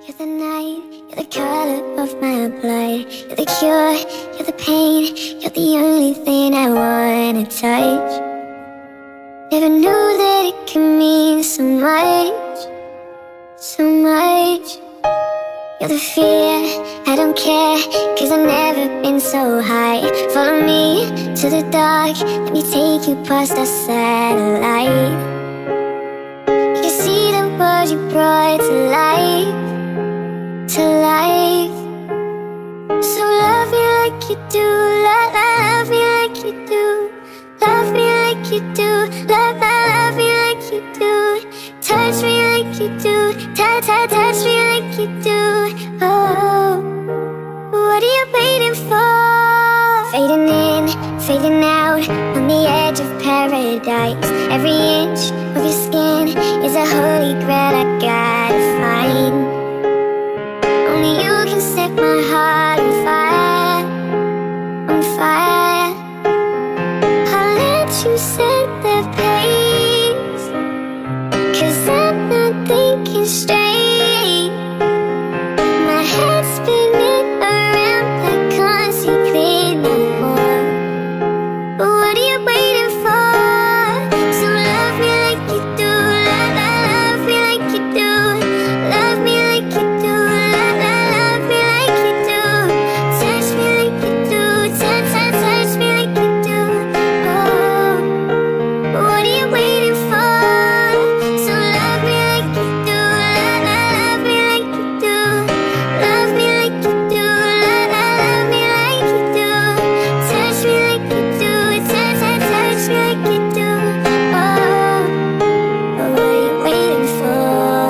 You're the night, you're the color of my blood. You're the cure, you're the pain. You're the only thing I wanna touch. Never knew that it could mean so much, so much. You're the fear, I don't care, 'cause I've never been so high. Follow me to the dark, let me take you past our satellite. You can see the world you brought to life, to life. So love me like you do, love me like you do. Love me like you do, love me like you do. Touch me like you do, touch me like you do. Oh, what are you waiting for? Fading in, fading out, on the edge of paradise. Every inch of your skin is a holy grail I gotta find. Only you can set my heart on fire, on fire. I'll let you set the pace, 'cause I'm not thinking straight. My head's spinning around, I can't see clear no more. What are you waiting for? So love me like you do, love me like you do. Love me like you do, love me like you do. Touch me like you do, touch me like you do. Oh, what are you waiting for? So love me like you do, love me like you do. Love me like you do, love me like you do. Touch me like you do, touch me like you do. Oh, what are you waiting for?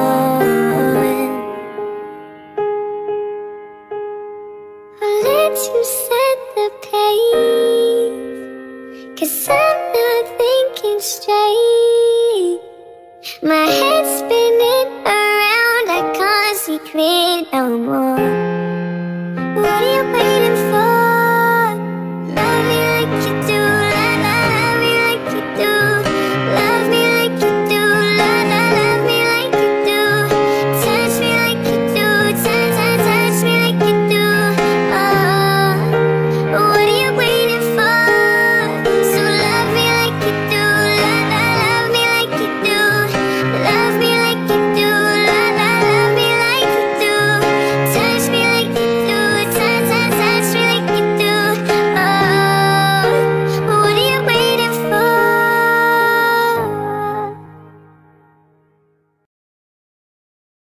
I'll let you set the pace, 'cause I'm not thinking straight. My head's spinning around, I can't see clear no more.